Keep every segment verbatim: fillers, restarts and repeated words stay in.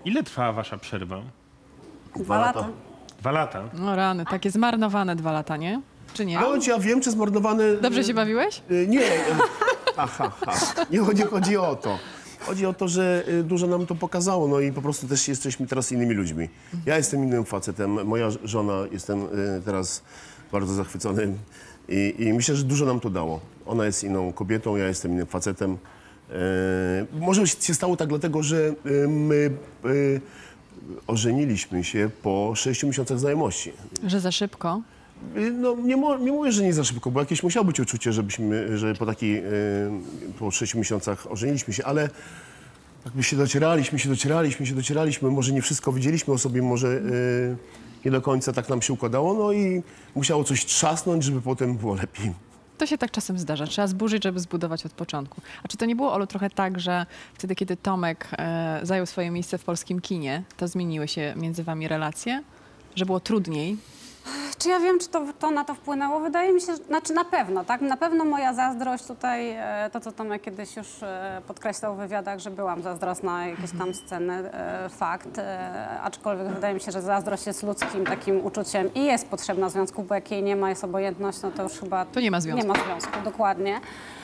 Ile trwała wasza przerwa? Dwa lata. Dwa lata? No rany, takie zmarnowane dwa lata, nie? Czy nie? No, ja wiem, czy zmarnowane... Dobrze się bawiłeś? Nie. Aha, aha. Nie chodzi, chodzi o to. Chodzi o to, że dużo nam to pokazało, no i po prostu też jesteśmy teraz innymi ludźmi. Ja jestem innym facetem, moja żona, jestem teraz bardzo zachwycony i, i myślę, że dużo nam to dało. Ona jest inną kobietą, ja jestem innym facetem. E, może się stało tak dlatego, że my e, ożeniliśmy się po sześciu miesiącach znajomości. Że za szybko? No, nie, nie mówię, że nie za szybko, bo jakieś musiało być uczucie, żebyśmy, że po takiej, e, po sześciu miesiącach ożeniliśmy się, ale jakby się docieraliśmy, się docieraliśmy, się docieraliśmy, może nie wszystko widzieliśmy o sobie, może e, nie do końca tak nam się układało, no i musiało coś trzasnąć, żeby potem było lepiej. To się tak czasem zdarza. Trzeba zburzyć, żeby zbudować od początku. A czy to nie było, Olu, trochę tak, że wtedy, kiedy Tomek e, zajął swoje miejsce w polskim kinie, to zmieniły się między wami relacje? Że było trudniej? Czy ja wiem, czy to, to na to wpłynęło? Wydaje mi się, że, znaczy na pewno, tak? Na pewno moja zazdrość tutaj, e, to co Tomek kiedyś już e, podkreślał w wywiadach, że byłam zazdrosna jakieś tam sceny, e, fakt. E, aczkolwiek wydaje mi się, że zazdrość jest ludzkim takim uczuciem i jest potrzebna w związku, bo jak jej nie ma, jest obojętność, no to już chyba... To nie ma związku. Nie ma związku, dokładnie.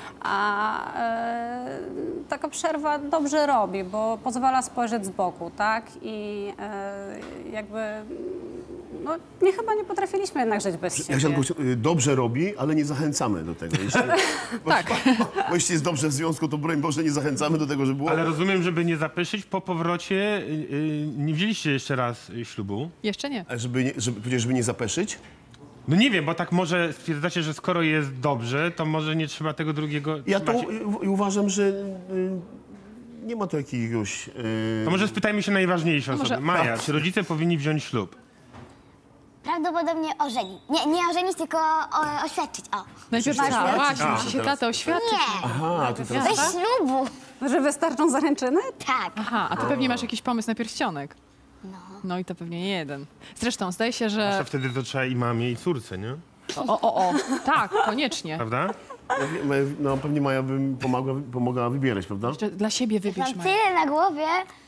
A e, taka przerwa dobrze robi, bo pozwala spojrzeć z boku, tak? I e, jakby... No, nie, chyba nie potrafiliśmy jednak żyć bez siebie. Ja chciałem powiedzieć, dobrze robi, ale nie zachęcamy do tego. Jeśli, Tak. Bo, bo jeśli jest dobrze w związku, to broń Boże nie zachęcamy do tego, żeby było... Ale rozumiem, żeby nie zapeszyć, po powrocie yy, nie wzięliście jeszcze raz yy, ślubu? Jeszcze nie. A żeby, nie, żeby, powiedzieć, żeby nie zapeszyć? No nie wiem, bo tak może stwierdzacie, że skoro jest dobrze, to może nie trzeba tego drugiego... Ja to macie... u, uważam, że y, nie ma to jakiegoś... Y... To może spytajmy się najważniejsze No osoby. może- Maja, czy rodzice powinni wziąć ślub? Prawdopodobnie ożenić. Nie, nie ożenić, tylko o, oświadczyć. O. Najpierw Oświadczyć? tak, właśnie, A, musi się teraz- tata oświadczyć. Nie, Aha, to teraz... bez ślubu. Że wystarczą zaręczyny? Tak. Aha, a ty pewnie masz jakiś pomysł na pierścionek. No. No i to pewnie nie jeden. Zresztą zdaje się, A że... wtedy to trzeba i mamie, i córce, nie? O, o, o, o. Tak, koniecznie. Prawda? No pewnie Maja by pomogła, pomogła wybierać, prawda? Jeszcze dla siebie wybierz, Mam Maja. tyle na głowie.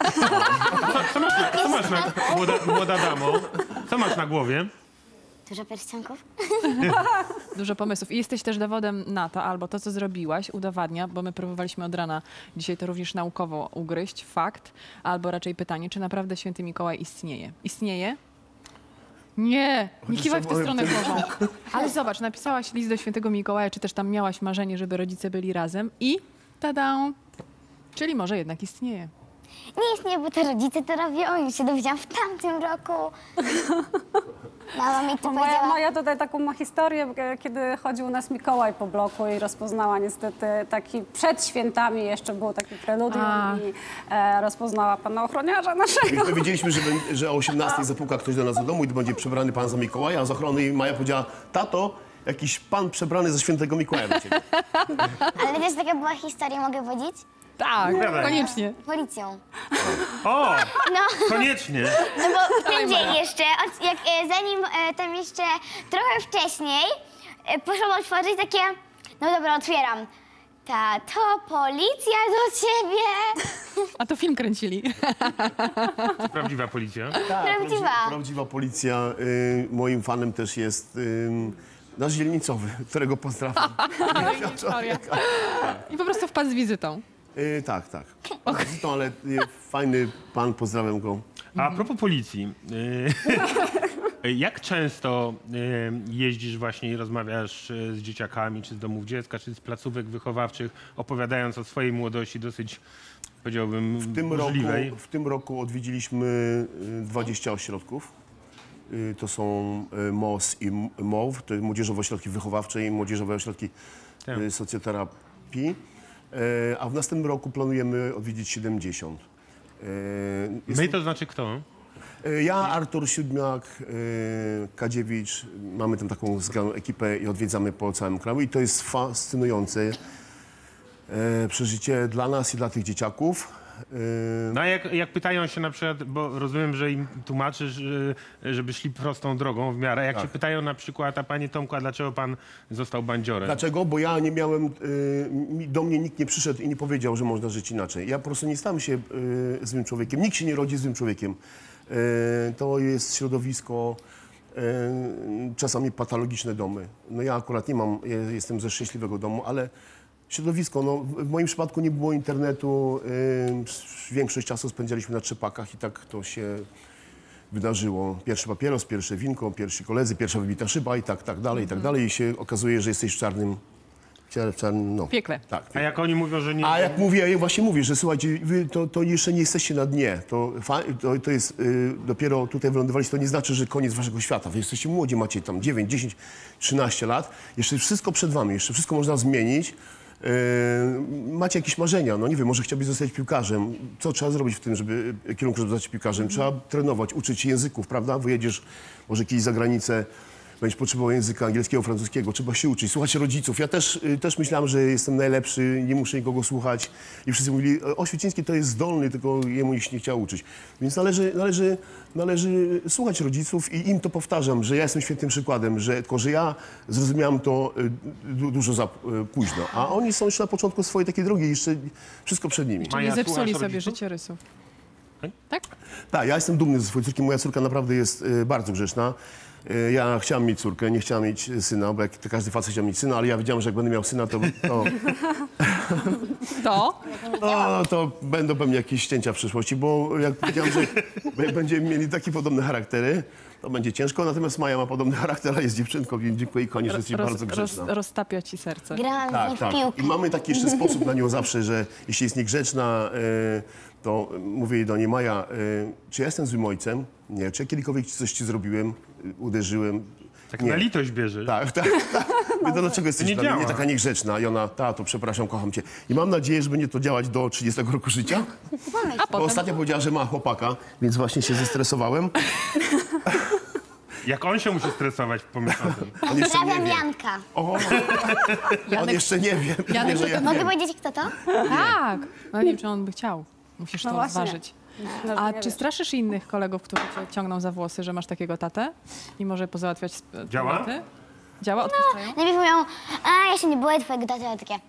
Co masz na... Młoda, młoda damo, co masz na głowie? Dużo pierścionków. Dużo pomysłów. I jesteś też dowodem na to, albo to, co zrobiłaś, udowadnia, bo my próbowaliśmy od rana dzisiaj to również naukowo ugryźć, fakt, albo raczej pytanie, czy naprawdę Święty Mikołaj istnieje. Istnieje? Nie, nie kiwaj w tę stronę głową. Ale zobacz, napisałaś list do Świętego Mikołaja, czy też tam miałaś marzenie, żeby rodzice byli razem i tada! Czyli może jednak istnieje. Nie istnieje, bo to rodzice to robią. Już się dowiedziałam w tamtym roku. Mama mi to Moja, powiedziała. moja tutaj taką ma historię, e, kiedy chodził u nas Mikołaj po bloku i rozpoznała niestety taki, przed świętami jeszcze był taki preludium A. i e, rozpoznała pana ochroniarza naszego. My wiedzieliśmy, że, będzie- że o osiemnastej zapuka ktoś do nas do domu i to będzie przebrany pan za Mikołaja, a z ochrony i Maja powiedziała, tato, jakiś pan przebrany za Świętego Mikołaja do ciebie. Ale wiesz, taka była historia, mogę powiedzieć? Tak, Dawaj. koniecznie. Policją. O, No, koniecznie. no bo w ten dzień jeszcze, od, jak, e, zanim e, tam jeszcze trochę wcześniej, e, poszłam otworzyć takie, no dobra, otwieram. Tato, policja do ciebie. A to film kręcili. Prawdziwa policja. Tak, Prawdziwa. Prawdziwa policja. Y, moim fanem też jest y, nasz dzielnicowy, którego pozdrawiam. I po prostu wpadł z wizytą. Y, tak, tak. No, ale y, fajny pan, pozdrawiam go. A propos policji, y, jak często y, jeździsz właśnie i rozmawiasz y, z dzieciakami, czy z domów dziecka, czy z placówek wychowawczych, opowiadając o swojej młodości dosyć, powiedziałbym, W tym, roku, burzliwej? w tym roku odwiedziliśmy y, dwadzieścia ośrodków. Y, To są y, M O S i M O W, to Młodzieżowe Ośrodki Wychowawcze i Młodzieżowe Ośrodki Tak. y, Socjoterapii. Y, A w następnym roku planujemy odwiedzić siedemdziesiąt. Y, jest- My to znaczy kto? Y, Ja, Artur Siódmiak, y, Kadziewicz, mamy tam taką zgraną ekipę i odwiedzamy po całym kraju i to jest fascynujące y, przeżycie dla nas i dla tych dzieciaków. Yy, No a jak, jak pytają się na przykład, bo rozumiem, że im tłumaczysz, że- żeby szli prostą drogą w miarę. Jak Tak. się pytają na przykład, a panie Tomku, a dlaczego pan został bandziorem? Dlaczego? Bo ja nie miałem, y, mi- do mnie nikt nie przyszedł i nie powiedział, że można żyć inaczej. Ja po prostu nie stałem się y, złym człowiekiem. Nikt się nie rodzi złym człowiekiem. Y, to jest środowisko, y, czasami patologiczne domy. No ja akurat nie mam, ja jestem ze szczęśliwego domu, ale środowisko, no w w moim przypadku nie było internetu. Y, większość czasu spędzaliśmy na trzepakach i tak to się wydarzyło. Pierwszy papieros, pierwsze winko, pierwsi koledzy, pierwsza wybita szyba i tak, tak dalej, i tak dalej. I się okazuje, że jesteś w czarnym, w czarnym, no. Piekle. Tak. A jak oni mówią, że nie... A jak mówię, ja właśnie mówię, że słuchajcie, wy to, to jeszcze nie jesteście na dnie. To, fa- to, to jest, y, dopiero tutaj wylądowaliście, to nie znaczy, że koniec waszego świata. Wy jesteście młodzi, macie tam dziewięć, dziesięć, trzynaście lat. Jeszcze wszystko przed wami, jeszcze wszystko można zmienić. Yy, macie jakieś marzenia, no nie wiem, może chciałbyś zostać piłkarzem. Co trzeba zrobić w tym, żeby kierunku, żeby zostać piłkarzem? Trzeba trenować, uczyć się języków, prawda? Wyjedziesz może kiedyś za granicę, będziesz potrzebował języka angielskiego, francuskiego, trzeba się uczyć, słuchać rodziców. Ja też, y, też myślałem, że jestem najlepszy, nie muszę nikogo słuchać. I wszyscy mówili, Oświeciński to jest zdolny, tylko jemu się nie chciał uczyć. Więc należy, należy, należy słuchać rodziców i im to powtarzam, że ja jestem świetnym przykładem, że tylko, że ja zrozumiałem to y, du, dużo za y, późno. A oni są jeszcze na początku swojej takiej drogi, jeszcze wszystko przed nimi. Czyli Maja, zepsuli słuchasz sobie rodziców? życiorysów. Tak? Tak? Tak, ja jestem dumny ze swojej córki. Moja córka naprawdę jest y, bardzo grzeczna. Y, ja chciałem mieć córkę, nie chciałem mieć syna, bo jak to każdy facet chciał mieć syna, ale ja wiedziałem, że jak będę miał syna, to, to, To? no, to będą pewnie jakieś ścięcia w przyszłości, bo jak powiedziałem, że b- będziemy mieli takie podobne charaktery, to będzie ciężko. Natomiast Maja ma podobny charakter, a jest dziewczynką, więc dziękuję jej konie, że jesteś bardzo grzeczna. roztapia ci serce. Grałam z Tak, nim w tak. piłkę. I mamy taki jeszcze sposób na nią zawsze, że jeśli jest niegrzeczna, y, to mówię jej do niej, Maja, y, czy ja jestem złym ojcem? Nie. Czy ja kiedykolwiek ci coś ci zrobiłem, y, uderzyłem? Tak Nie. na litość bierzesz. Tak, tak, tak. Mówię, to dlaczego jesteś nie dla mnie nie działa. taka niegrzeczna? I ona, tato, przepraszam, kocham cię. I mam nadzieję, że będzie to działać do trzydziestego roku życia. A Bo potem? ostatnio powiedziała, że ma chłopaka, więc właśnie się zestresowałem. Jak on się musi stresować, pomyśl o tym. On jeszcze nie Pozdrawiam wie. Janka. O, on Janek, jeszcze nie wie. Janek, wie, że to ja to Mogę wiem. powiedzieć, kto to? tak. No nie wiem, czy on by chciał. Musisz No to właśnie. rozważyć. No, A nie czy wiesz. straszysz innych kolegów, którzy cię ciągną za włosy, że masz takiego tatę i może pozałatwiać sp- Działa? tematy? Działa? Odpuszczają? Najpierw mówią, a ja się nie boję twojego taty, ale takie...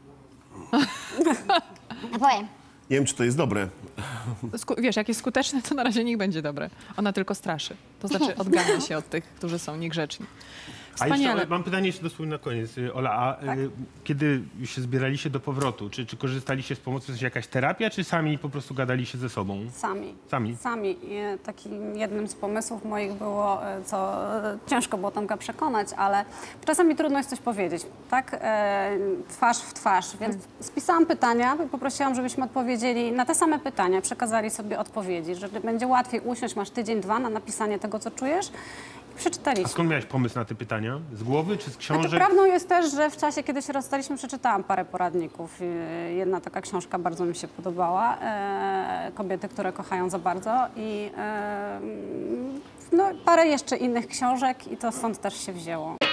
A powiem. Nie wiem, czy to jest dobre. Sku- wiesz, jak jest skuteczne, to na razie niech będzie dobre. Ona tylko straszy. To znaczy odgania się od tych, którzy są niegrzeczni. A Wspaniale. jeszcze mam pytanie jeszcze dosłownie na koniec. Y, Ola, a y, kiedy już się zbieraliście do powrotu, czy, czy korzystaliście z pomocy, w sensie jakaś terapia, czy sami po prostu gadaliście ze sobą? Sami. Sami. Sami. I takim jednym z pomysłów moich było, e, co e, ciężko było Tomka przekonać, ale czasami trudno jest coś powiedzieć, tak? E, twarz w twarz. Więc spisałam pytania i poprosiłam, żebyśmy odpowiedzieli na te same pytania, przekazali sobie odpowiedzi, że będzie łatwiej usiąść, masz tydzień, dwa na napisanie tego, co czujesz i A przeczytaliśmy. skąd miałeś pomysł na te pytania? Z głowy czy z Znaczy, książek? prawdą jest też, że w czasie, kiedy się rozstaliśmy, przeczytałam parę poradników. I jedna taka książka bardzo mi się podobała. E, Kobiety, które kochają za bardzo. I e, no, parę jeszcze innych książek i to stąd też się wzięło.